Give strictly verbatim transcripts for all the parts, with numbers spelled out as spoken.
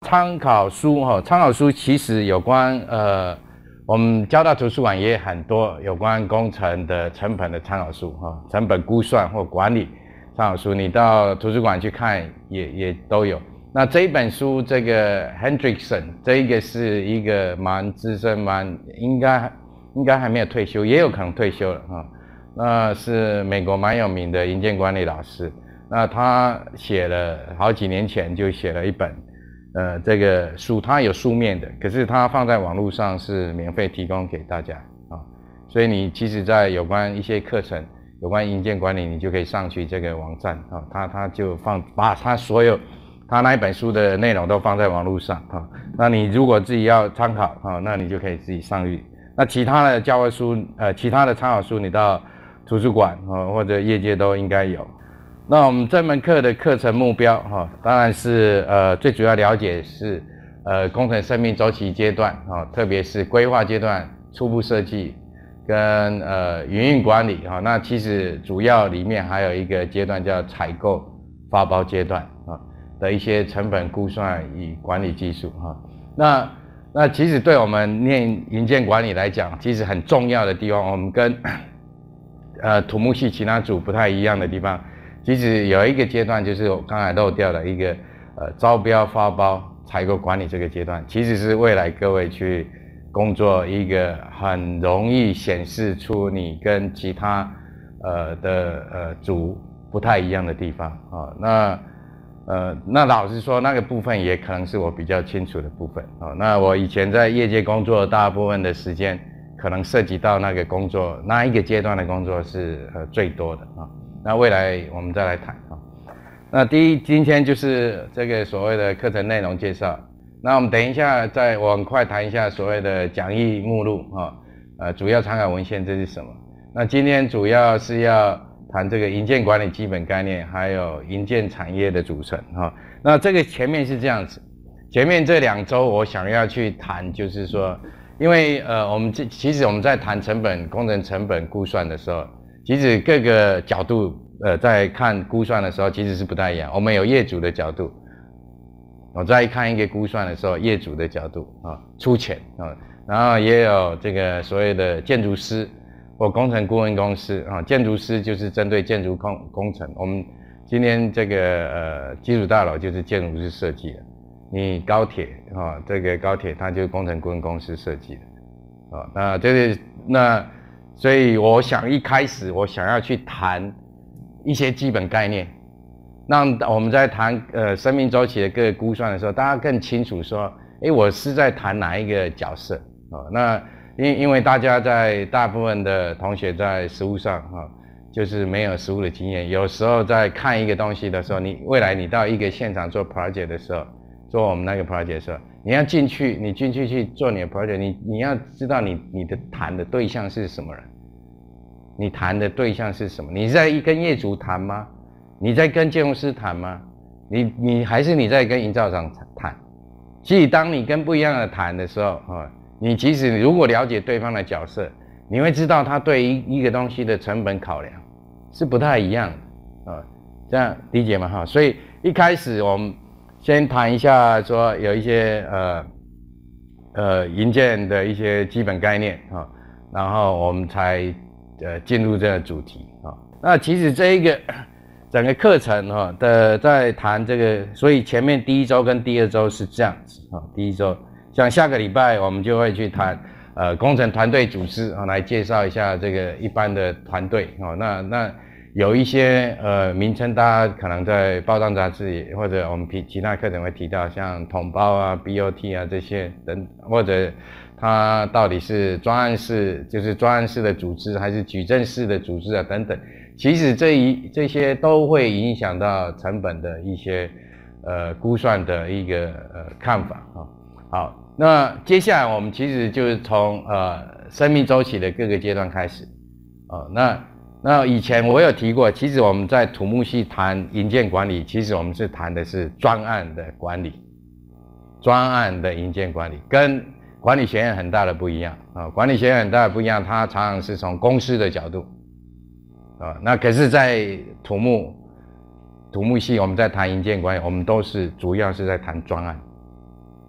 参考书哈，参考书其实有关呃，我们交大图书馆也有很多有关工程的成本的参考书哈，成本估算或管理参考书，你到图书馆去看也也都有。那这一本书，这个 Hendrickson 这一个是一个蛮资深蛮应该应该还没有退休，也有可能退休了哈。那是美国蛮有名的营建管理老师，那他写了好几年前就写了一本。呃，这个书它有书面的，可是它放在网络上是免费提供给大家啊，所以你其实在有关一些课程，有关营建管理，你就可以上去这个网站啊，它它就放把它所有它那一本书的内容都放在网络上啊。那你如果自己要参考啊，那你就可以自己上去。那其他的教科书，呃，其他的参考书，你到图书馆啊或者业界都应该有。那我们这门课的课程目标哈，当然是呃最主要了解是呃工程生命周期阶段啊，特别是规划阶段、初步设计跟呃营运管理哈。那其实主要里面还有一个阶段叫采购发包阶段啊的一些成本估算与管理技术哈。那那其实对我们念营建管理来讲，其实很重要的地方，我们跟呃土木系其他组不太一样的地方。其实有一个阶段，就是我刚才漏掉的一个呃招标、发包、采购管理这个阶段，其实是未来各位去工作一个很容易显示出你跟其他呃的呃组不太一样的地方啊。那呃那老实说，那个部分也可能是我比较清楚的部分啊。那我以前在业界工作，大部分的时间可能涉及到那个工作，那一个阶段的工作是呃最多的啊。那未来我们再来谈啊。那第一，今天就是这个所谓的课程内容介绍。那我们等一下再，我很快谈一下所谓的讲义目录啊，呃，主要参考文献这是什么？那今天主要是要谈这个营建管理基本概念，还有营建产业的组成哈。那这个前面是这样子，前面这两周我想要去谈，就是说，因为呃，我们这其实我们在谈成本工程成本估算的时候。其实各个角度，呃，在看估算的时候，其实是不太一样。我们有业主的角度，我在看一个估算的时候，业主的角度啊，出钱啊，然后也有这个所谓的建筑师或工程顾问公司啊，建筑师就是针对建筑工工程。我们今天这个呃基础大楼就是建筑师设计的，你高铁啊，这个高铁它就是工程顾问公司设计的啊，那这是那。所以我想一开始我想要去谈一些基本概念，让我们在谈呃生命周期的各个估算的时候，大家更清楚说，诶，我是在谈哪一个角色啊？那因因为大家在大部分的同学在实务上哈，就是没有实务的经验，有时候在看一个东西的时候，你未来你到一个现场做 project 的时候，做我们那个 project 的时候，你要进去，你进去去做你的 project， 你你要知道你你的谈的对象是什么人，你谈的对象是什么？你在跟业主谈吗？你在跟建筑师谈吗？你你还是你在跟营造厂谈？其实当你跟不一样的谈的时候，啊，你其实如果了解对方的角色，你会知道他对一一个东西的成本考量是不太一样的啊，这样理解吗？哈，所以一开始我们先谈一下说有一些呃呃营建的一些基本概念啊，然后我们才呃进入这个主题啊。那其实这一个整个课程哈的在谈这个，所以前面第一周跟第二周是这样子啊。第一周像下个礼拜我们就会去谈呃工程团队组织啊，来介绍一下这个一般的团队啊。那那有一些呃名称，大家可能在报章杂志或者我们其其他课程会提到，像统包啊、B O T 啊这些等，或者它到底是专案式，就是专案式的组织，还是矩阵式的组织啊等等。其实这一这些都会影响到成本的一些呃估算的一个呃看法啊。好，那接下来我们其实就是从呃生命周期的各个阶段开始啊。那那以前我有提过，其实我们在土木系谈营建管理，其实我们是谈的是专案的管理，专案的营建管理跟管理学院很大的不一样啊。管理学院很大的不一样，它常常是从公司的角度。啊，那可是，在土木土木系，我们在谈营建管理，我们都是主要是在谈专案，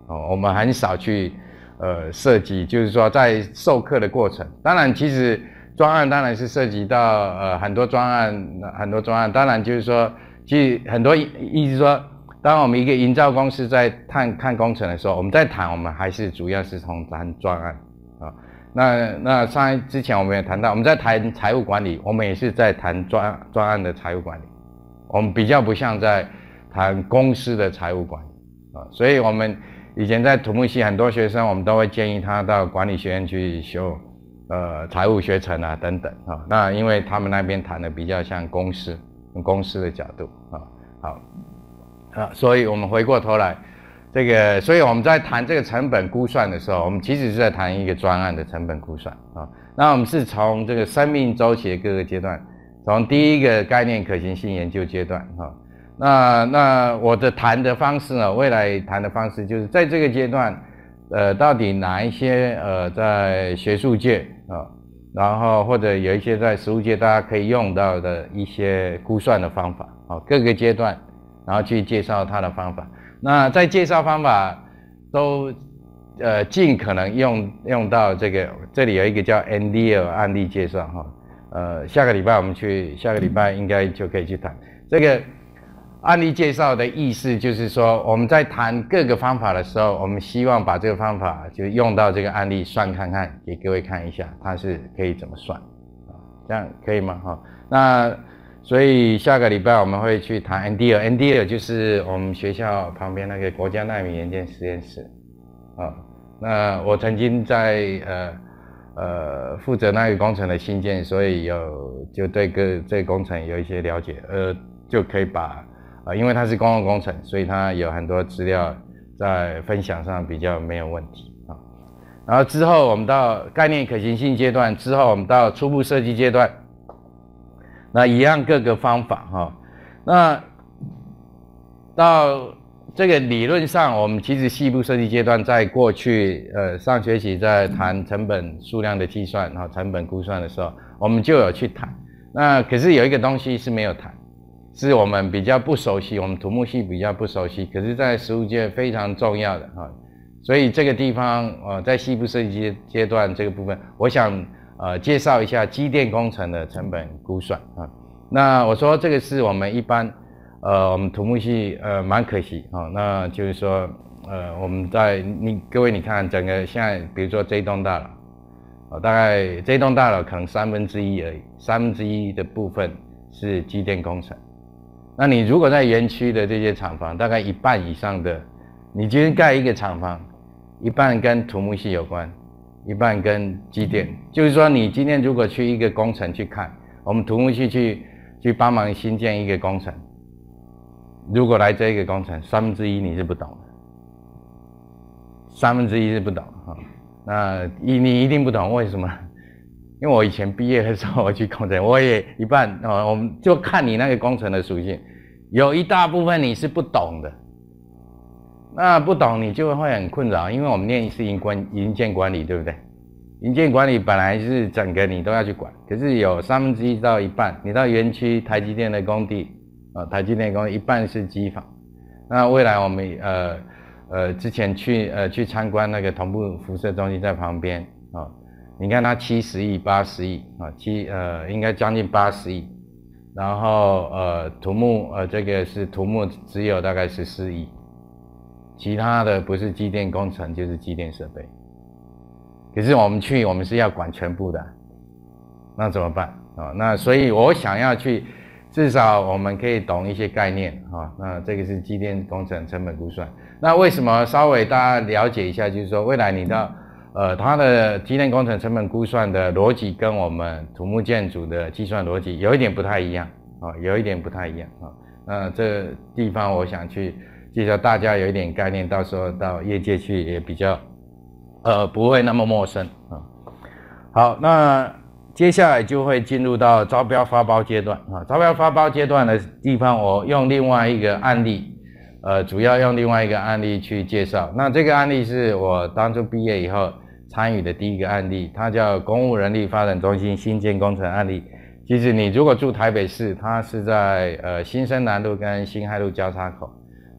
哦，我们很少去呃涉及，就是说在授课的过程，当然其实专案当然是涉及到呃很多专案很多专案，当然就是说，其实很多意思说，当我们一个营造公司在探看工程的时候，我们在谈，我们还是主要是从谈专案啊。那那上一之前我们也谈到，我们在谈财务管理，我们也是在谈专专案的财务管理，我们比较不像在谈公司的财务管理啊。所以我们以前在土木系很多学生，我们都会建议他到管理学院去修呃财务学程啊等等啊。那因为他们那边谈的比较像公司，从公司的角度啊。好啊，所以我们回过头来。这个，所以我们在谈这个成本估算的时候，我们其实是在谈一个专案的成本估算啊。那我们是从这个生命周期的各个阶段，从第一个概念可行性研究阶段啊。那那我的谈的方式呢，未来谈的方式就是在这个阶段，呃，到底哪一些呃在学术界啊，然后或者有一些在实务界大家可以用到的一些估算的方法啊，各个阶段，然后去介绍它的方法。那在介绍方法都呃尽可能用用到这个，这里有一个叫 N D L 案例介绍哈，呃下个礼拜我们去，下个礼拜应该就可以去谈这个案例介绍的意思，就是说我们在谈各个方法的时候，我们希望把这个方法就用到这个案例算看看，给各位看一下它是可以怎么算，这样可以吗？哈，那。所以下个礼拜我们会去谈 N D L，N D L 就是我们学校旁边那个国家纳米元件实验室，啊，那我曾经在呃呃负责那个工程的新建，所以有就对个这个工程有一些了解，呃，就可以把呃因为它是公共工程，所以它有很多资料在分享上比较没有问题啊。然后之后我们到概念可行性阶段，之后我们到初步设计阶段。那一样各个方法哈，那到这个理论上，我们其实细部设计阶段，在过去呃上学期在谈成本数量的计算哈，成本估算的时候，我们就有去谈。那可是有一个东西是没有谈，是我们比较不熟悉，我们土木系比较不熟悉，可是在实务界非常重要的哈。所以这个地方呃在细部设计阶段这个部分，我想。呃，介绍一下机电工程的成本估算啊。那我说这个是我们一般，呃，我们土木系呃蛮可惜啊。那就是说，呃，我们在你各位你看整个现在，比如说这一栋大楼，啊，大概这一栋大楼可能三分之一而已，三分之一的部分是机电工程。那你如果在园区的这些厂房，大概一半以上的，你今天盖一个厂房，一半跟土木系有关。一半跟机电，就是说你今天如果去一个工程去看，我们土木系去去帮忙新建一个工程，如果来这一个工程，三分之一你是不懂的，三分之一是不懂哈。那你你一定不懂，为什么？因为我以前毕业的时候我去工程，我也一半啊，我们就看你那个工程的属性，有一大部分你是不懂的。那不懂你就会很困扰，因为我们念是营管营建管理，对不对？营建管理本来是整个你都要去管，可是有三分之一到一半，你到园区台积电的工地啊，台积电的工地一半是机房。那未来我们呃呃之前去呃去参观那个同步辐射中心在旁边啊，你看它七十亿、八十亿啊，七呃应该将近八十亿，然后呃土木呃这个是土木只有大概十四亿。其他的不是机电工程就是机电设备，可是我们去我们是要管全部的，那怎么办啊？那所以我想要去，至少我们可以懂一些概念啊。那这个是机电工程成本估算。那为什么稍微大家了解一下，就是说未来你到呃它的机电工程成本估算的逻辑跟我们土木建筑的计算逻辑有一点不太一样啊，有一点不太一样啊。那这地方我想去。介绍大家有一点概念，到时候到业界去也比较，呃，不会那么陌生啊。好，那接下来就会进入到招标发包阶段啊。招标发包阶段的地方，我用另外一个案例，呃，主要用另外一个案例去介绍。那这个案例是我当初毕业以后参与的第一个案例，它叫公务人力发展中心新建工程案例。其实你如果住台北市，它是在呃新生南路跟新海路交叉口。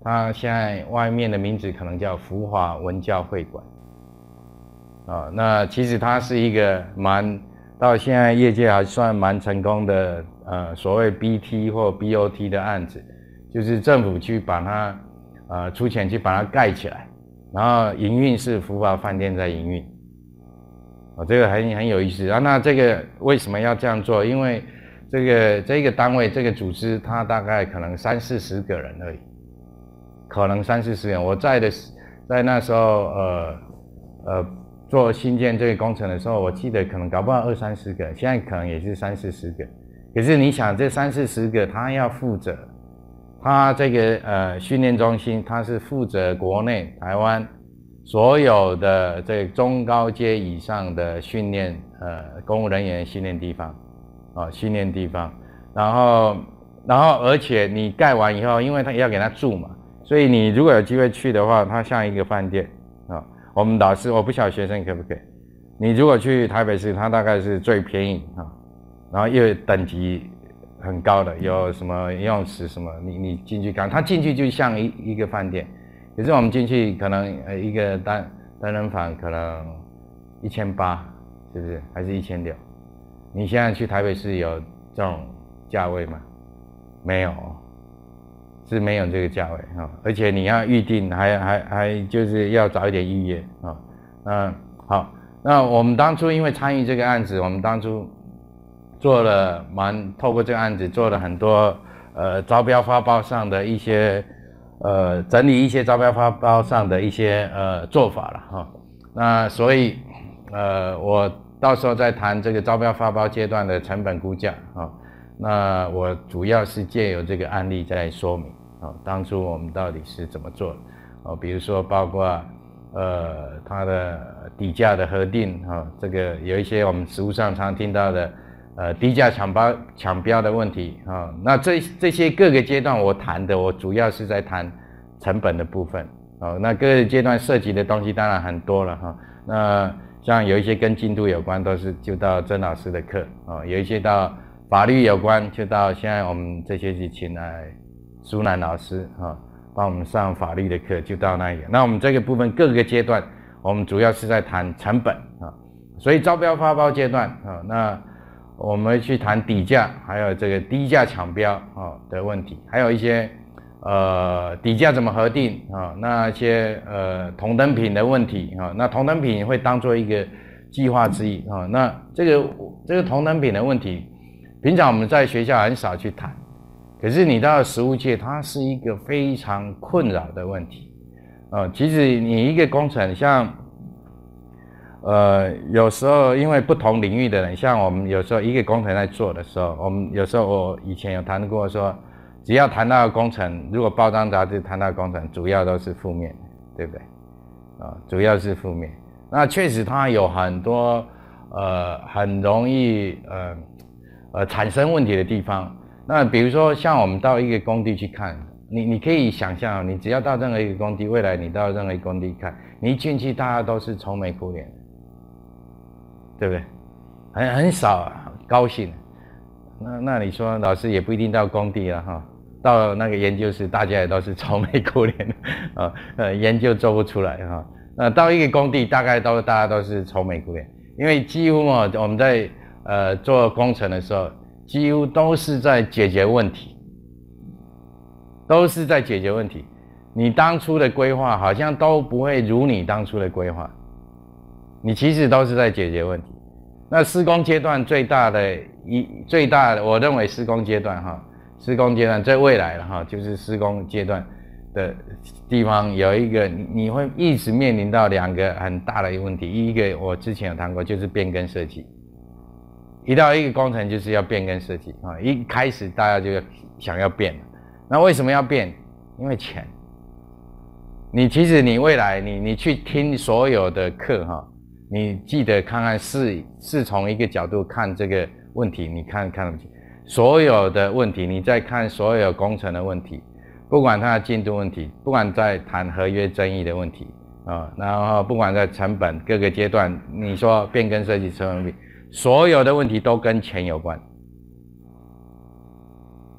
它现在外面的名字可能叫福华文教会馆。啊，那其实它是一个蛮到现在业界还算蛮成功的，呃，所谓 B T 或 B O T 的案子，就是政府去把它，呃，出钱去把它盖起来，然后营运是福华饭店在营运。哦，这个很很有意思啊。那这个为什么要这样做？因为这个这个单位这个组织，它大概可能三四十个人而已，可能三四十个人。我在的在那时候，呃呃。做新建这个工程的时候，我记得可能搞不好二三十个，现在可能也是三四十个。可是你想，这三四十个，他要负责，他这个呃训练中心，他是负责国内台湾所有的这个中高阶以上的训练呃公务人员训练地方，啊、哦、训练地方。然后然后而且你盖完以后，因为他要给他住嘛，所以你如果有机会去的话，它像一个饭店啊。哦，我们老师，我不晓得学生可不可以。你如果去台北市，它大概是最便宜啊，然后又等级很高的，有什么游泳池什么，你你进去看，它进去就像一一个饭店。可是我们进去可能呃一个单单人房可能一千八，是不是？还是一千六？你现在去台北市有这种价位吗？没有。是没有这个价位啊、哦，而且你要预定，还还还就是要早一点预约啊。嗯，好，那我们当初因为参与这个案子，我们当初做了蛮透过这个案子做了很多呃招标发包上的一些呃整理一些招标发包上的一些呃做法了哈、哦。那所以呃我到时候再谈这个招标发包阶段的成本估价啊、哦。那我主要是借由这个案例再来说明。哦，当初我们到底是怎么做的？哦，比如说包括呃它的底价的核定，哈、哦，这个有一些我们实务上常听到的呃低价抢包抢标的问题，啊、哦，那这这些各个阶段我谈的，我主要是在谈成本的部分，哦，那各个阶段涉及的东西当然很多了哈、哦，那像有一些跟进度有关，都是就到曾老师的课，哦，有一些到法律有关，就到现在我们这学期请来苏南老师啊，帮我们上法律的课，就到那里。那我们这个部分各个阶段，我们主要是在谈成本啊，所以招标发包阶段啊，那我们会去谈底价，还有这个低价抢标啊的问题，还有一些呃底价怎么核定啊，那些呃同等品的问题啊，那同等品会当做一个计划之一啊，那这个这个同等品的问题，平常我们在学校很少去谈。可是你到实务界，它是一个非常困扰的问题，呃，其实你一个工程，像，呃，有时候因为不同领域的人，像我们有时候一个工程在做的时候，我们有时候我以前有谈过说，只要谈到工程，如果报章杂志谈到工程，主要都是负面，对不对？啊、呃，主要是负面。那确实它有很多呃很容易呃呃产生问题的地方。那比如说像我们到一个工地去看，你你可以想象，你只要到任何一个工地，未来你到任何一个工地看，你一进去大家都是愁眉苦脸，对不对？很很少高兴。那那你说老师也不一定到工地了哈，到那个研究室大家也都是愁眉苦脸的啊，呃研究做不出来哈。那到一个工地大概都大家都是愁眉苦脸，因为几乎嘛我们在呃做工程的时候。几乎都是在解决问题，都是在解决问题。你当初的规划好像都不会如你当初的规划，你其实都是在解决问题。那施工阶段最大的一最大的，我认为施工阶段哈，施工阶段在未来了哈，就是施工阶段的地方有一个你会一直面临到两个很大的问题，一个我之前有谈过，就是变更设计。一到一个工程就是要变更设计啊，一开始大家就要想要变了，那为什么要变？因为钱。你其实你未来你你去听所有的课哈，你记得看看是是从一个角度看这个问题，你看看所有的问题，你再看所有工程的问题，不管它的进度问题，不管在谈合约争议的问题啊，然后不管在成本各个阶段，你说变更设计成本比。所有的问题都跟钱有关，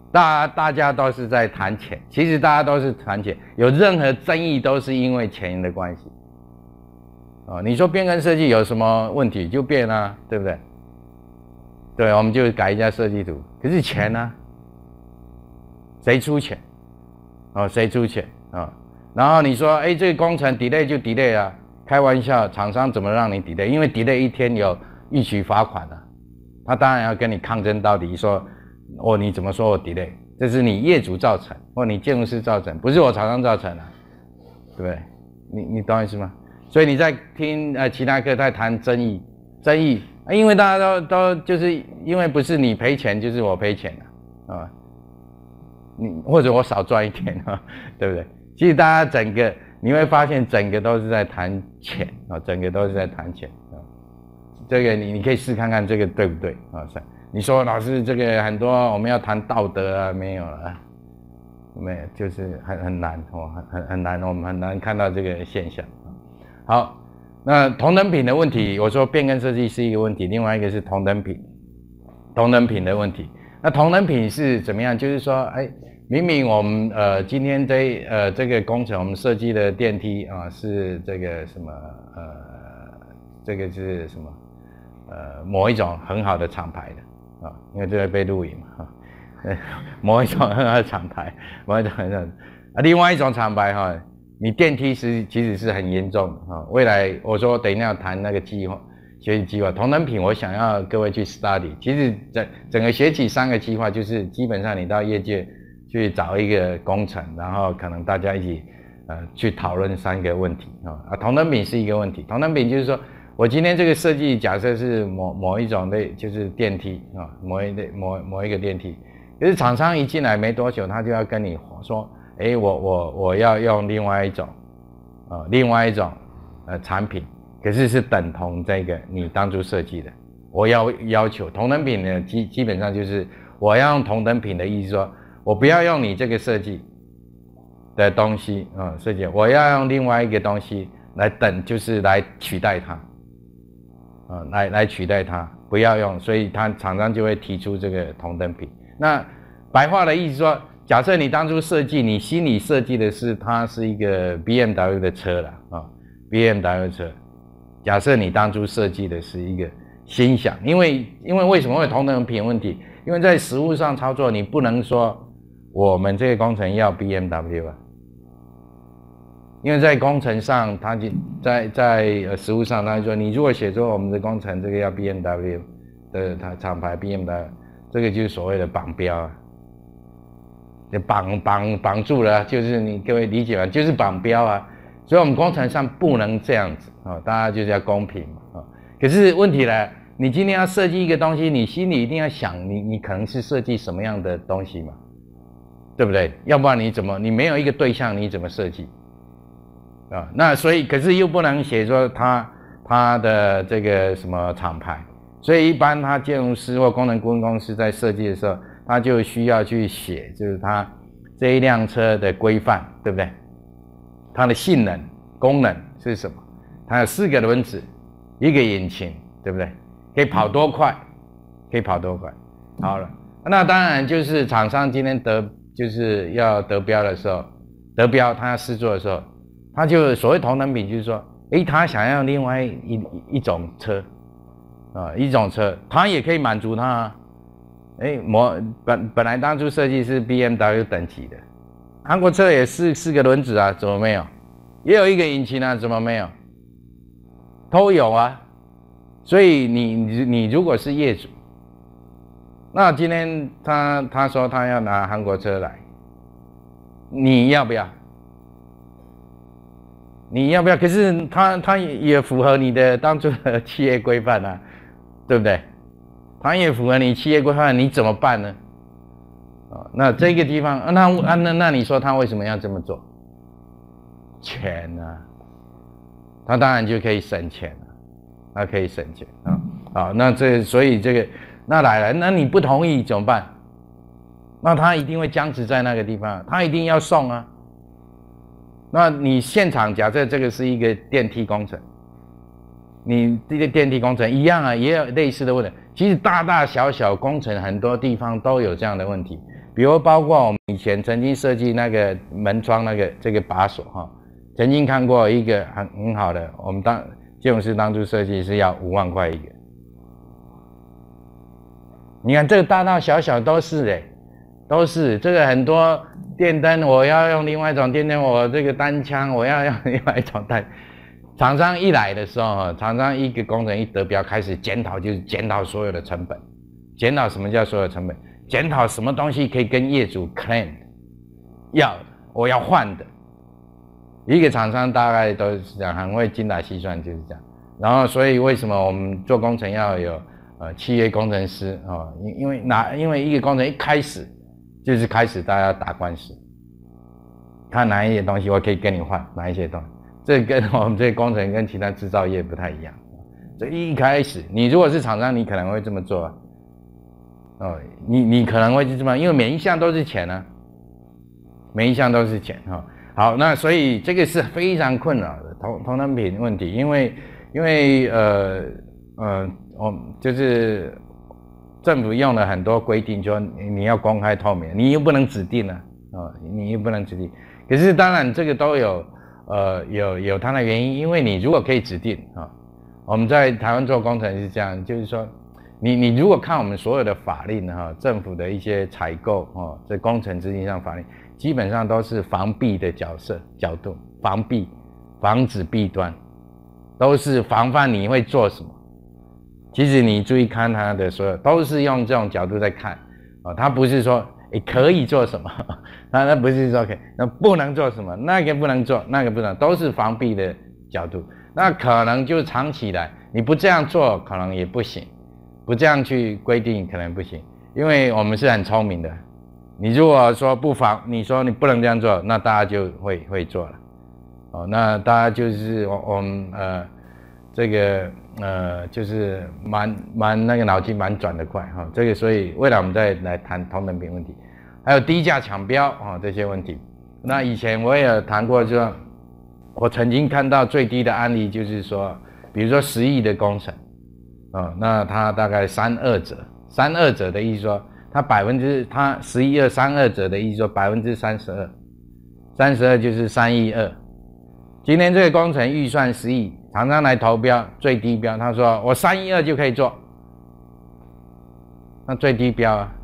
大大家都是在谈钱，其实大家都是谈钱，有任何争议都是因为钱的关系。哦，你说变更设计有什么问题就变啊，对不对？对，我们就改一下设计图，可是钱呢？谁出钱？哦，谁出钱啊、哦？然后你说，哎，这个工程 delay 就 delay 啊，开玩笑，厂商怎么让你 delay？ 因为 delay 一天有预期罚款啊，他当然要跟你抗争到底，说，哦，你怎么说我 delay？ 这是你业主造成，或你建筑师造成，不是我厂商造成的、啊，对不对？你你懂我意思吗？所以你在听呃其他课在谈争议，争议，啊、因为大家都都就是因为不是你赔钱就是我赔钱啊，啊，你或者我少赚一点啊，对不对？其实大家整个你会发现整个都是在谈钱啊，整个都是在谈钱啊，这个你你可以试看看这个对不对啊？你说老师这个很多我们要谈道德啊，没有了，没有，就是很很难哦，很很很难，我们很难看到这个现象。好，那同等品的问题，我说变更设计是一个问题，另外一个是同等品，同等品的问题。那同等品是怎么样？就是说，哎，明明我们呃今天这呃这个工程我们设计的电梯啊、呃、是这个什么呃这个是什么呃某一种很好的厂牌的啊，因为这个被录影嘛哈，某一种很好的厂牌，某一种很好的啊，另外一种厂牌哈。你电梯是其实是很严重的啊！未来我说等一下要谈那个计划，学习计划同等品，我想要各位去 study。其实整整个学期三个计划，就是基本上你到业界去找一个工程，然后可能大家一起呃去讨论三个问题啊啊，同等品是一个问题。同等品就是说我今天这个设计假设是某某一种类，就是电梯啊，某一类某某一个电梯，可是厂商一进来没多久，他就要跟你说。哎，我我我要用另外一种，呃，另外一种呃产品，可是是等同这个你当初设计的。我要要求同等品呢，基基本上就是我要用同等品的意思说，我不要用你这个设计的东西啊、呃，设计，我要用另外一个东西来等，就是来取代它，啊、呃，来来取代它，不要用，所以他厂商就会提出这个同等品。那白话的意思说。假设你当初设计，你心里设计的是它是一个 B M W 的车啦啊 ，B M W 车。假设你当初设计的是一个心想，因为因为为什么会有同等品问题？因为在实务上操作，你不能说我们这个工程要 B M W 啊，因为在工程上，它就在在呃实务上，他说你如果写作我们的工程这个要 B M W 的它厂牌 B M W， 这个就是所谓的绑标啊。绑绑绑住了，就是你各位理解吗？就是绑标啊，所以我们工程上不能这样子啊、哦，大家就是要公平嘛啊、哦。可是问题来，你今天要设计一个东西，你心里一定要想你你可能是设计什么样的东西嘛，对不对？要不然你怎么你没有一个对象，你怎么设计啊、哦？那所以可是又不能写说他他的这个什么厂牌，所以一般他建筑师或工程顾问公司在设计的时候。他就需要去写，就是他这一辆车的规范，对不对？它的性能、功能是什么？它有四个轮子，一个引擎，对不对？可以跑多快？可以跑多快？好了，那当然就是厂商今天得就是要得标的时候，得标他要试做的时候，他就所谓同等品，就是说，诶，他想要另外一一种车啊，一种车，他也可以满足他啊。哎，模本本来当初设计是 B M W 等级的，韩国车也是四个轮子啊，怎么没有？也有一个引擎啊，怎么没有？都有啊。所以你你你如果是业主，那今天他他说他要拿韩国车来，你要不要？你要不要？可是他他也符合你的当初的企业规范啊，对不对？它也符合你企业规范，你怎么办呢？啊、哦，那这个地方，啊、那啊那那你说他为什么要这么做？钱啊，他当然就可以省钱了，他可以省钱啊啊、哦，那这所以这个那来了，那你不同意怎么办？那他一定会僵持在那个地方，他一定要送啊。那你现场假设这个是一个电梯工程。你这个电梯工程一样啊，也有类似的问题。其实大大小小工程很多地方都有这样的问题。比比如包括我们以前曾经设计那个门窗那个这个把手哈、哦，曾经看过一个很很好的，我们当建筑师当初设计是要五万块一个。你看这个大大小小都是哎，都是这个很多电灯，我要用另外一种电灯，我这个单枪我要用另外一种单。厂商一来的时候，厂商一个工程一得标，开始检讨，就是检讨所有的成本，检讨什么叫所有成本，检讨什么东西可以跟业主 claim， 要我要换的。一个厂商大概都是这样，很会精打细算，就是这样。然后，所以为什么我们做工程要有呃企业工程师啊、哦？因因为哪？因为一个工程一开始就是开始大家打官司，看哪一些东西我可以跟你换，哪一些东西。这跟我们这些工程跟其他制造业不太一样。这一开始，你如果是厂商，你可能会这么做啊。哦，你你可能会这么，因为每一项都是钱啊，每一项都是钱哈、哦。好，那所以这个是非常困扰的同同等品问题，因为因为呃呃，我就是政府用了很多规定，说你要公开透明，你又不能指定啊，哦，你又不能指定。可是当然这个都有呃有有它的原因，因为你如果可以指定啊、哦，我们在台湾做工程是这样，就是说你你如果看我们所有的法令哈、哦，政府的一些采购哦，在工程执行上法令。基本上都是防弊的角色角度，防弊，防止弊端，都是防范你会做什么。其实你注意看它的所有，都是用这种角度在看哦，它不是说诶可以做什么，它那不是说 OK， 那不能做什么，那个不能做，那个不能，都是防弊的角度。那可能就长期来，你不这样做可能也不行，不这样去规定可能不行，因为我们是很聪明的。你如果说不防，你说你不能这样做，那大家就会会做了，哦，那大家就是我我们呃这个呃就是蛮蛮那个脑筋蛮转得快哈、哦，这个所以未来我们再来谈同等品问题，还有低价抢标啊、哦、这些问题。那以前我也有谈过，就我曾经看到最低的案例就是说，比如说十亿的工程，哦，那它大概三二折，三二折的意思说。它百分之它十一二三二折的意思说百分之三十二，三十二就是三亿二。今天这个工程预算十亿，厂商来投标最低标，他说我三亿二就可以做，那最低标啊。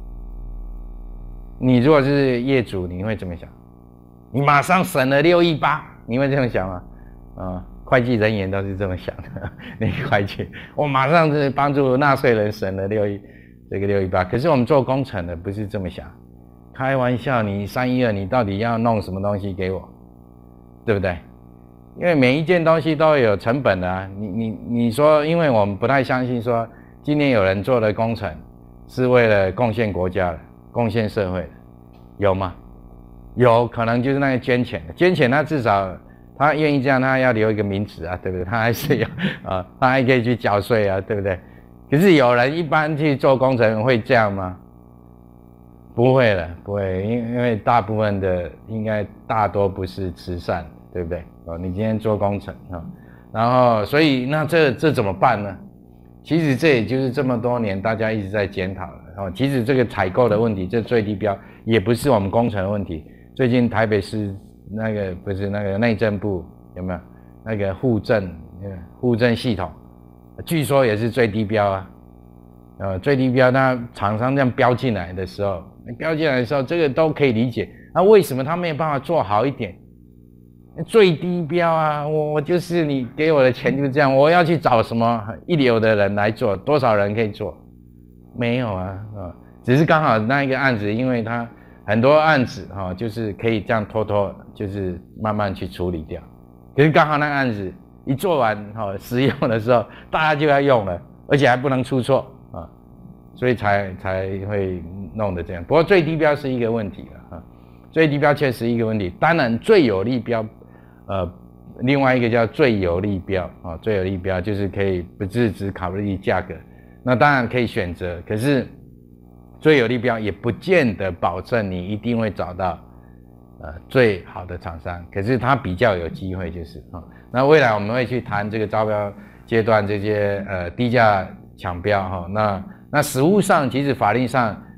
你如果是业主，你会怎么想？你马上省了六亿八，你会这么想吗？啊、哦，会计人员都是这么想的。那个会计，我马上是帮助纳税人省了六亿。这个六一八，可是我们做工程的不是这么想，开玩笑，你三一二，你到底要弄什么东西给我，对不对？因为每一件东西都有成本的啊，你你你说，因为我们不太相信说，今天有人做的工程是为了贡献国家的、贡献社会的，有吗？有可能就是那个捐钱的，捐钱他至少他愿意这样，他要留一个名字啊，对不对？他还是有啊，他还可以去缴税啊，对不对？可是有人一般去做工程会这样吗？不会了，不会，因因为大部分的应该大多不是慈善，对不对？哦，你今天做工程啊、哦，然后所以那这这怎么办呢？其实这也就是这么多年大家一直在检讨了哦。其实这个采购的问题，这最低标也不是我们工程的问题。最近台北市那个不是那个内政部有没有那个户政户政系统？据说也是最低标啊，呃，最低标，那厂商这样标进来的时候，标进来的时候，这个都可以理解。那为什么他没有办法做好一点？最低标啊，我我就是你给我的钱就这样，我要去找什么一流的人来做，多少人可以做？没有啊，啊，只是刚好那一个案子，因为它很多案子哈、哦，就是可以这样拖拖，就是慢慢去处理掉。可是刚好那个案子。一做完哈、哦、实用的时候，大家就要用了，而且还不能出错啊，所以才才会弄得这样。不过最低标是一个问题了啊，最低标确实一个问题。当然最有利标，呃，另外一个叫最有利标啊，最有利标就是可以不是只考虑价格，那当然可以选择，可是最有利标也不见得保证你一定会找到呃最好的厂商，可是它比较有机会就是啊。那未来我们会去谈这个招标阶段这些呃低价抢标哈，那那实务上其实法律上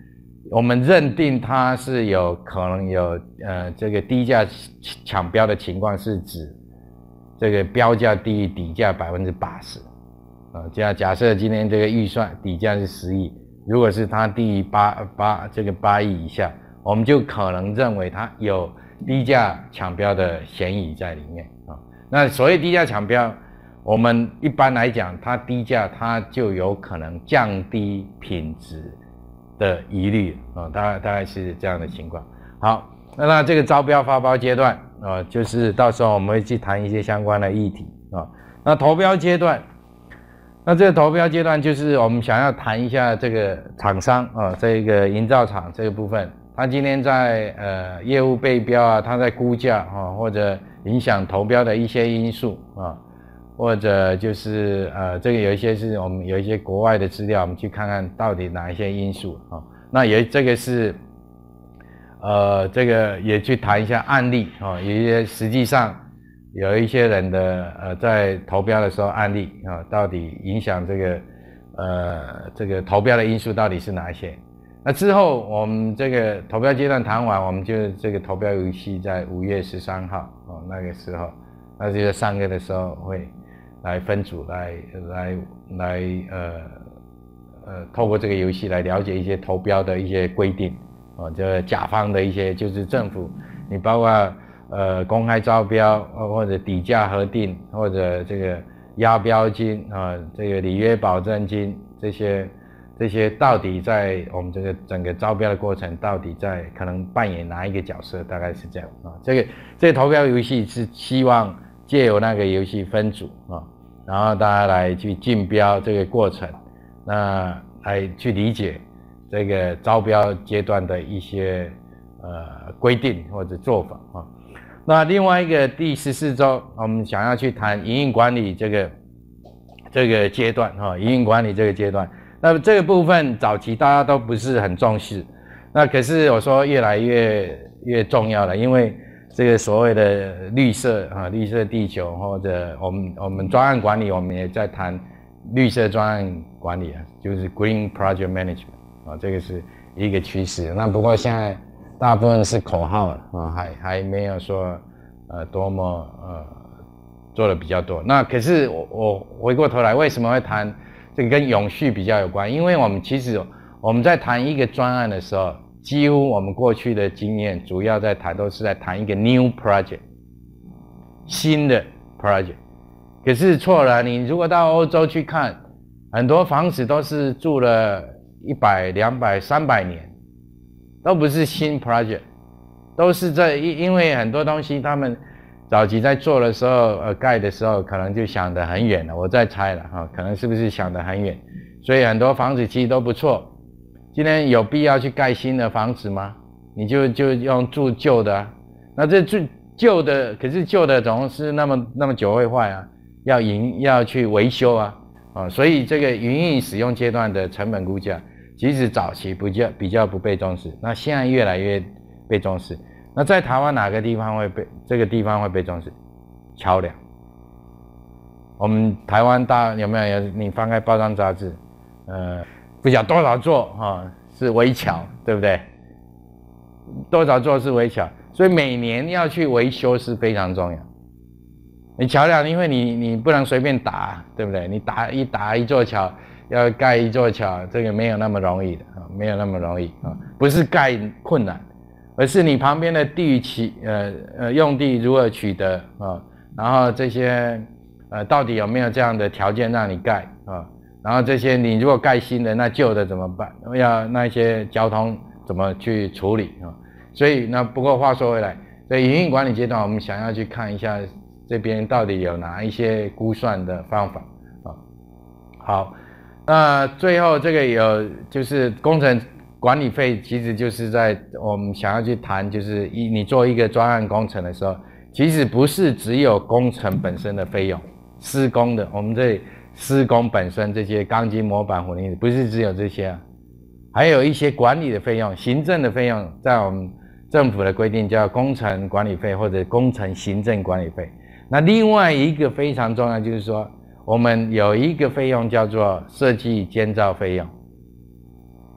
我们认定它是有可能有呃这个低价抢标的情况，是指这个标价低于底价百分之八十。啊，假假设今天这个预算底价是十亿，如果是它低于八八这个八亿以下，我们就可能认为它有低价抢标的嫌疑在里面啊。那所谓低价抢标，我们一般来讲，它低价它就有可能降低品质的疑虑啊，大概大概是这样的情况。好，那那这个招标发包阶段啊，就是到时候我们会去谈一些相关的议题啊。那投标阶段。那这个投标阶段就是我们想要谈一下这个厂商啊，这个营造厂这个部分，他今天在呃业务备标啊，他在估价啊，或者影响投标的一些因素啊，或者就是呃这个有一些是我们有一些国外的资料，我们去看看到底哪一些因素啊。那也这个是呃这个也去谈一下案例啊，有一些实际上。有一些人的呃在投标的时候案例啊，到底影响这个呃这个投标的因素到底是哪一些？那之后我们这个投标阶段谈完，我们就这个投标游戏在五月十三号哦那个时候，那就在上个的时候会来分组来来来呃呃透过这个游戏来了解一些投标的一些规定哦，这甲方的一些就是政府，你包括。呃，公开招标，或者底价核定，或者这个押标金啊、呃，这个履约保证金，这些这些到底在我们这个整个招标的过程，到底在可能扮演哪一个角色？大概是这样啊。这个这个投标游戏是希望借由那个游戏分组啊，然后大家来去竞标这个过程，那来去理解这个招标阶段的一些呃规定或者做法啊。那另外一个第十四周，我们想要去谈营运管理这个这个阶段哈，营运管理这个阶段。那么这个部分早期大家都不是很重视，那可是我说越来越越重要了，因为这个所谓的绿色啊，绿色地球或者我们我们专案管理，我们也在谈绿色专案管理啊，就是 Green Project Management 啊，这个是一个趋势。那不过现在。大部分是口号啊，还还没有说呃多么呃做的比较多。那可是我我回过头来，为什么会谈这个跟永续比较有关？因为我们其实我们在谈一个专案的时候，几乎我们过去的经验主要在谈都是在谈一个 new project 新的 project。可是错了，你如果到欧洲去看，很多房子都是住了一百、两百、三百年。都不是新 project， 都是在因因为很多东西他们早期在做的时候，呃，盖的时候可能就想得很远了，我在猜了哈，可能是不是想得很远，所以很多房子其实都不错。今天有必要去盖新的房子吗？你就就用住旧的啊，那这住旧的，可是旧的总是那么那么久会坏啊，要营要去维修啊，啊，所以这个营运使用阶段的成本估价。其实早期比较比较不被重视，那现在越来越被重视。那在台湾哪个地方会被这个地方会被重视？桥梁。我们台湾大有没有？你翻开报章杂志，呃，不晓多少座哈、哦、是围桥，对不对？多少座是围桥，所以每年要去维修是非常重要。你桥梁，因为你你不能随便打，对不对？你打一打一座桥。要盖一座桥，这个没有那么容易的啊，没有那么容易啊，不是盖困难，而是你旁边的地取呃呃用地如何取得啊，然后这些呃到底有没有这样的条件让你盖啊，然后这些你如果盖新的，那旧的怎么办？要那些交通怎么去处理啊？所以那不过话说回来，在营运管理阶段，我们想要去看一下这边到底有哪一些估算的方法啊。好。那最后这个有就是工程管理费，其实就是在我们想要去谈，就是一你做一个专案工程的时候，其实不是只有工程本身的费用，施工的我们这里施工本身这些钢筋模板混凝土不是只有这些啊，还有一些管理的费用、行政的费用，在我们政府的规定叫工程管理费或者工程行政管理费。那另外一个非常重要就是说。我们有一个费用叫做设计监造费用，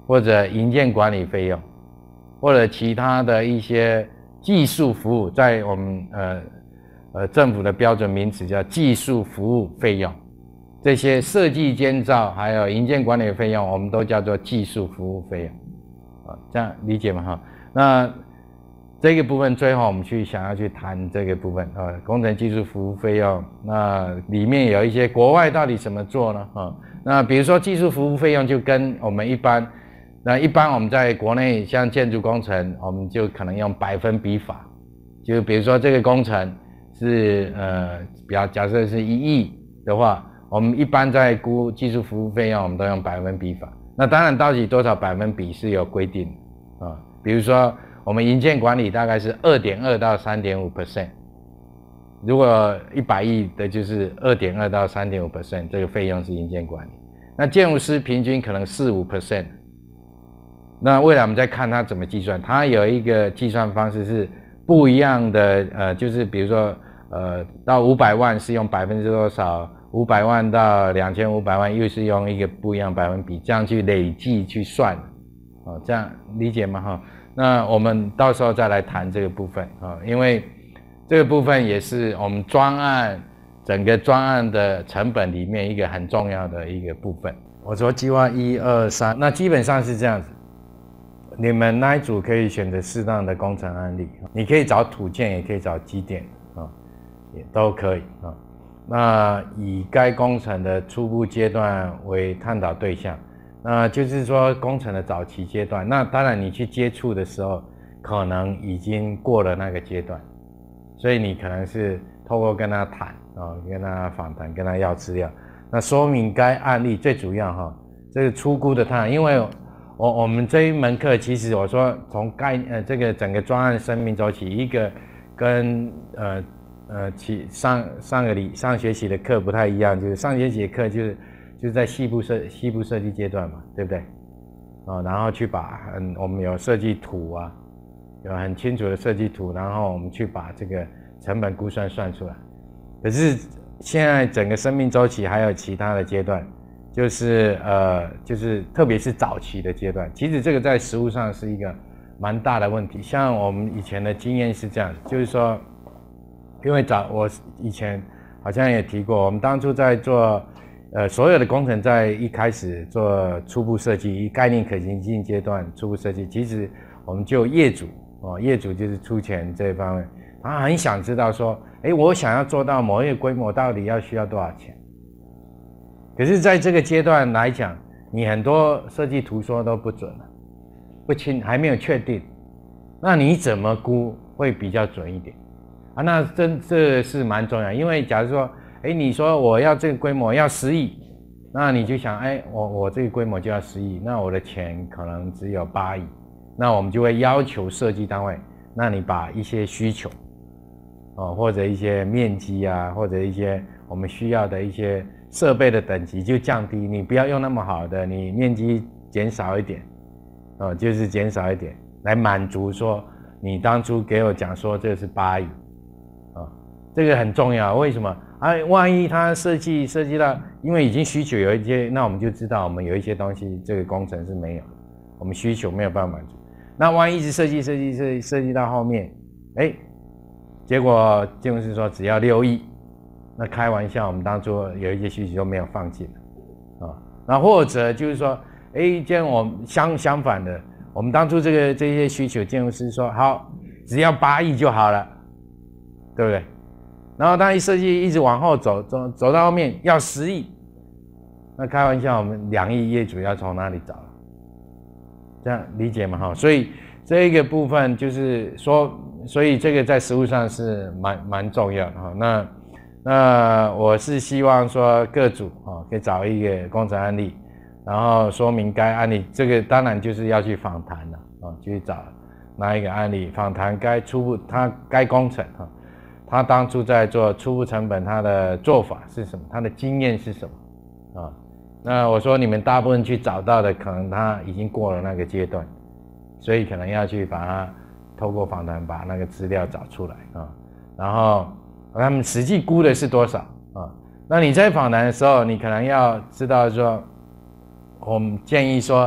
或者营建管理费用，或者其他的一些技术服务，在我们呃呃政府的标准名词叫技术服务费用。这些设计监造还有营建管理费用，我们都叫做技术服务费用。啊，这样理解吗？哈，那这个部分最后我们去想要去谈这个部分啊，工程技术服务费用，那里面有一些国外到底怎么做呢？啊，那比如说技术服务费用就跟我们一般，那一般我们在国内像建筑工程，我们就可能用百分比法，就比如说这个工程是呃，比较假设是一亿的话，我们一般在估技术服务费用，我们都用百分比法。那当然到底多少百分比是有规定的啊，比如说。我们营建管理大概是 二点二 到 三点五 percent， 如果一百亿的就是 二点二 到 三点五 percent， 这个费用是营建管理。那建筑师平均可能 百分之四到五 percent。 那未来我们再看它怎么计算，它有一个计算方式是不一样的，呃，就是比如说呃到五百万是用百分之多少，五百万到两千五百万又是用一个不一样百分比，这样去累计去算，哦，这样理解吗？哈。那我们到时候再来谈这个部分啊，因为这个部分也是我们专案整个专案的成本里面一个很重要的一个部分。我说计划一二三，那基本上是这样子，你们那一组可以选择适当的工程案例，你可以找土建，也可以找机电啊，也都可以啊。那以该工程的初步阶段为探讨对象。那就是说工程的早期阶段，那当然你去接触的时候，可能已经过了那个阶段，所以你可能是透过跟他谈啊，跟他访谈，跟他要资料，那说明该案例最主要哈，这个初估的探，因为我我们这一门课其实我说从概呃这个整个专案生命周期，一个跟呃呃其上上个礼上学期的课不太一样，就是上学期的课就是。就是在细部设细部设计阶段嘛，对不对？啊，然后去把嗯，我们有设计图啊，有很清楚的设计图，然后我们去把这个成本估算算出来。可是现在整个生命周期还有其他的阶段，就是呃，就是特别是早期的阶段，其实这个在实务上是一个蛮大的问题。像我们以前的经验是这样，就是说，因为早我以前好像也提过，我们当初在做。呃，所有的工程在一开始做初步设计，概念可行性阶段初步设计，其实我们就业主哦，业主就是出钱这一方面，他很想知道说，哎，我想要做到某一个规模，到底要需要多少钱？可是在这个阶段来讲，你很多设计图说都不准了，不清，还没有确定，那你怎么估会比较准一点啊？那真这是蛮重要，因为假如说。哎，你说我要这个规模要十亿，那你就想，哎，我我这个规模就要十亿，那我的钱可能只有八亿，那我们就会要求设计单位，那你把一些需求，哦，或者一些面积啊，或者一些我们需要的一些设备的等级就降低，你不要用那么好的，你面积减少一点，哦，就是减少一点，来满足说你当初给我讲说这是八亿，啊，这个很重要，为什么？啊，万一他设计设计到，因为已经需求有一些，那我们就知道我们有一些东西，这个工程是没有，我们需求没有办法满足。那万一一直设计设计设计设计到后面，哎，结果建筑师说只要六亿，那开玩笑，我们当初有一些需求都没有放进啊。那或者就是说，哎，这样我们相相反的，我们当初这个这些需求，建筑师说好，只要八亿就好了，对不对？然后他一设计一直往后走，走走到后面要十亿，那开玩笑，我们两亿业主要从哪里找？这样理解吗？哈，所以这一个部分就是说，所以这个在实务上是蛮蛮重要的哈。那那我是希望说各组啊可以找一个工程案例，然后说明该案例，这个当然就是要去访谈了啊，去找哪一个案例访谈该初步他该工程哈。他当初在做初步成本，他的做法是什么？他的经验是什么？啊，那我说你们大部分去找到的，可能他已经过了那个阶段，所以可能要去把它透过访谈把那个资料找出来啊，然后他们实际估的是多少啊？那你在访谈的时候，你可能要知道说，我们建议说，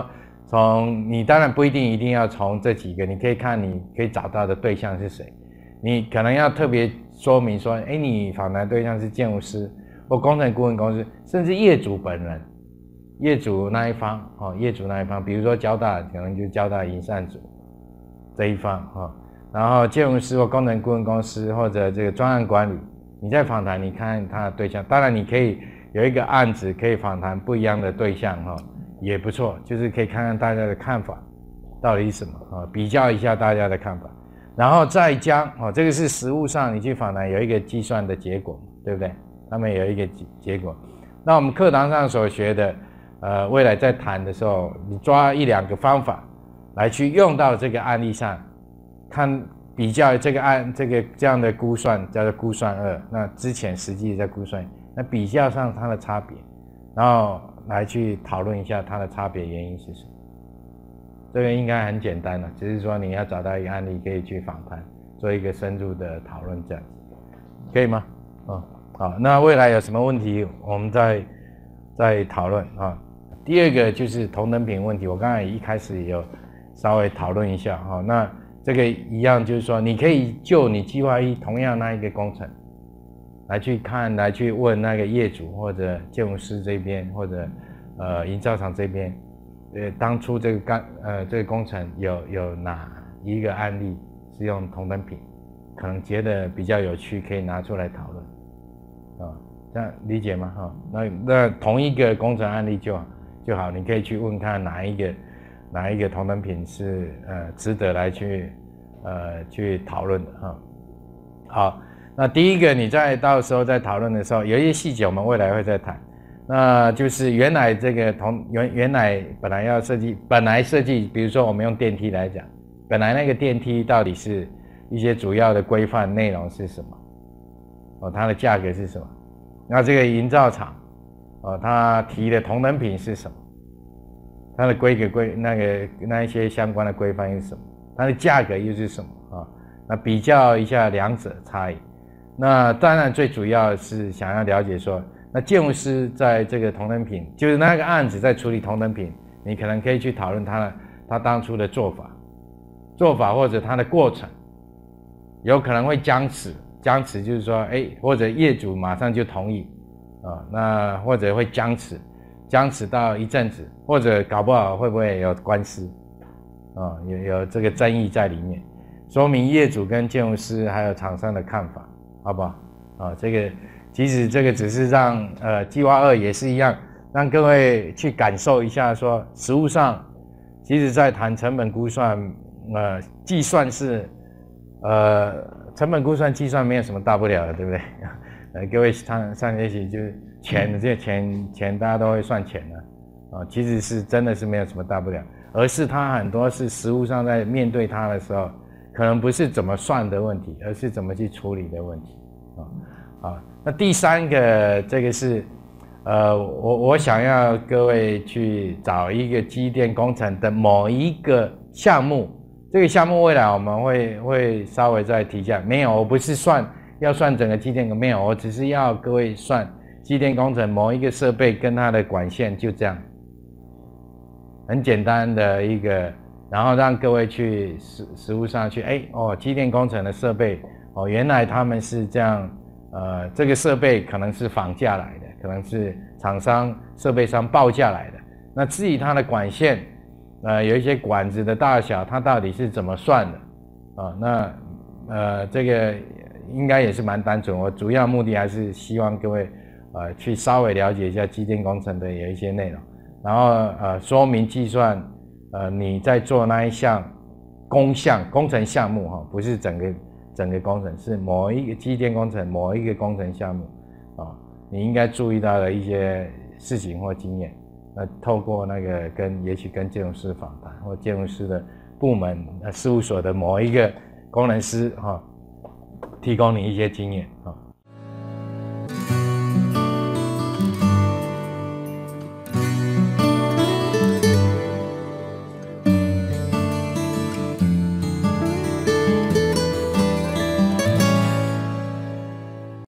从你当然不一定一定要从这几个，你可以看你可以找到的对象是谁，你可能要特别说明说，哎，你访谈对象是建筑师或工程顾问公司，甚至业主本人，业主那一方哦，业主那一方，比如说交大可能就交大营缮组这一方哦，然后建筑师或工程顾问公司或者这个专案管理，你在访谈，你看他的对象，当然你可以有一个案子可以访谈不一样的对象哈。也不错，就是可以看看大家的看法到底是什么啊，比较一下大家的看法，然后再将哦，这个是实务上你去访谈有一个计算的结果，对不对？他们有一个结果。那我们课堂上所学的，呃，未来在谈的时候，你抓一两个方法来去用到这个案例上，看比较这个案这个这样的估算叫做估算二，那之前实际在估算，那比较上它的差别，然后来去讨论一下它的差别原因是什么。这个应该很简单了，只是说你要找到一个案例可以去访谈，做一个深入的讨论，这样子可以吗？哦，好，那未来有什么问题，我们再再讨论啊。第二个就是同等品问题，我刚才一开始也有稍微讨论一下哈。那这个一样就是说，你可以就你计划一同样那一个工程。来去看，来去问那个业主或者建筑师这边，或者呃营造厂这边，呃当初这个干呃这个工程有有哪一个案例是用同等品，可能觉得比较有趣，可以拿出来讨论，啊，这样理解吗？哈，那那同一个工程案例就就好，你可以去问看哪一个哪一个同等品是呃值得来去呃去讨论的哈。好。那第一个，你在到时候在讨论的时候，有一些细节我们未来会再谈。那就是原来这个同原原来本来要设计，本来设计，比如说我们用电梯来讲，本来那个电梯到底是一些主要的规范内容是什么？哦，它的价格是什么？那这个营造厂，哦，它提的同等品是什么？它的规格规那个那一些相关的规范是什么？它的价格又是什么啊？那比较一下两者差异。那当然最主要是想要了解说，那建筑师在这个同等品，就是那个案子在处理同等品，你可能可以去讨论他的他当初的做法，做法或者他的过程，有可能会僵持，僵持就是说，哎，或者业主马上就同意啊，那或者会僵持，僵持到一阵子，或者搞不好会不会有官司啊，有有这个争议在里面，说明业主跟建筑师还有厂商的看法。好不好？啊，这个其实这个只是让呃计划二也是一样，让各位去感受一下说，实务上，其实在谈成本估算，呃，计算是呃成本估算计算没有什么大不了的，对不对？呃，各位上上学期就是钱，这些钱钱大家都会算钱的，啊，其实是真的是没有什么大不了，而是它很多是实务上在面对它的时候。可能不是怎么算的问题，而是怎么去处理的问题啊。好，那第三个这个是，呃，我我想要各位去找一个机电工程的某一个项目，这个项目未来我们会会稍微再提一下。没有，我不是算要算整个机电工，没有，我只是要各位算机电工程某一个设备跟它的管线，就这样，很简单的一个。然后让各位去实实务上去，哎哦，机电工程的设备哦，原来他们是这样，呃，这个设备可能是仿价来的，可能是厂商设备商报价来的。那至于它的管线，呃，有一些管子的大小，它到底是怎么算的啊？那呃，这个应该也是蛮单纯。我主要目的还是希望各位呃去稍微了解一下机电工程的有一些内容，然后呃说明计算。呃，你在做那一项工项工程项目哈，不是整个整个工程，是某一个机电工程某一个工程项目啊，你应该注意到的一些事情或经验。那透过那个跟也许跟建筑师访谈，或建筑师的部门呃事务所的某一个工程师哈，提供你一些经验啊。